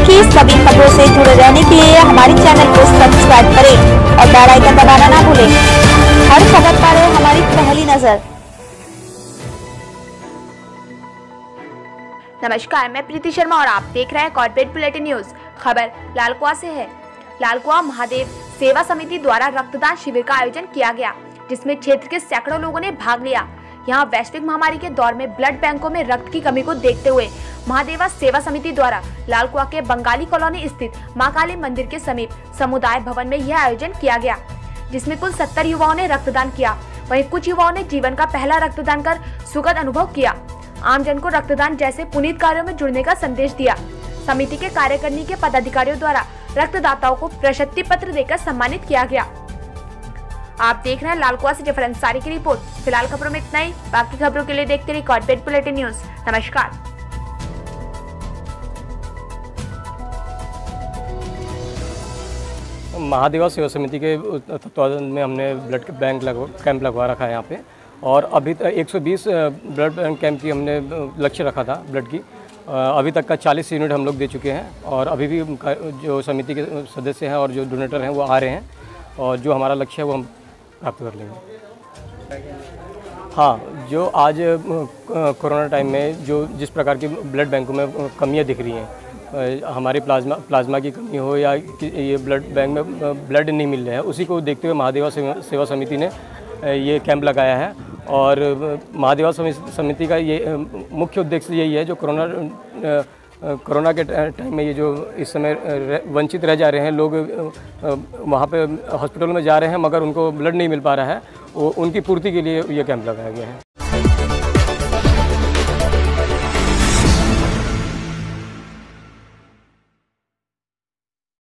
की सभी खबरों से जुड़े रहने के लिए हमारे चैनल को सब्सक्राइब करें और बेल आइकन दबाना ना भूलें। हर खबर पर हमारी पहली नजर। नमस्कार, मैं प्रीति शर्मा और आप देख रहे हैं कॉर्पोरेट बुलेटिन न्यूज। खबर लालकुआं से है। लालकुआं महादेव सेवा समिति द्वारा रक्तदान शिविर का आयोजन किया गया, जिसमें क्षेत्र के सैकड़ों लोगों ने भाग लिया। यहां वैश्विक महामारी के दौर में ब्लड बैंकों में रक्त की कमी को देखते हुए महादेवा सेवा समिति द्वारा लालकुआं के बंगाली कॉलोनी स्थित मां काली मंदिर के समीप समुदाय भवन में यह आयोजन किया गया, जिसमें कुल 70 युवाओं ने रक्तदान किया। वहीं कुछ युवाओं ने जीवन का पहला रक्तदान कर सुखद अनुभव किया। आमजन को रक्तदान जैसे पुनीत कार्यों में जुड़ने का संदेश दिया। समिति के कार्यकारिणी के पदाधिकारियों द्वारा रक्तदाताओं को प्रशस्ति पत्र देकर सम्मानित किया गया। आप देख रहे हैं लालकुआं से जफर अंसारी की रिपोर्ट। फिलहाल खबरों में इतना ही। बाकी खबरों के लिए देखते रहिए कॉर्पोरेट बुलेटिन न्यूज। नमस्कार। महादेवा सेवा समिति के तत्वाधान में हमने ब्लड बैंक कैंप लगवा रखा है यहाँ पे, और अभी तक 120 ब्लड बैंक कैंप की हमने लक्ष्य रखा था ब्लड की। अभी तक का 40 यूनिट हम लोग दे चुके हैं, और अभी भी जो समिति के सदस्य हैं और जो डोनेटर हैं वो आ रहे हैं, और जो हमारा लक्ष्य है वो हम प्राप्त कर लेंगे। हाँ, जो आज कोरोना टाइम में जो जिस प्रकार की ब्लड बैंकों में कमियाँ दिख रही हैं, हमारे प्लाज्मा की कमी हो या ये ब्लड बैंक में ब्लड नहीं मिल रहा है, उसी को देखते हुए महादेवा सेवा समिति ने ये कैंप लगाया है। और महादेवा समिति का ये मुख्य उद्देश्य यही है, जो कोरोना के टाइम में ये जो इस समय वंचित रह जा रहे हैं लोग, वहाँ पे हॉस्पिटल में जा रहे हैं मगर उनको ब्लड नहीं मिल पा रहा है, वो उनकी पूर्ति के लिए ये कैंप लगाया गया है।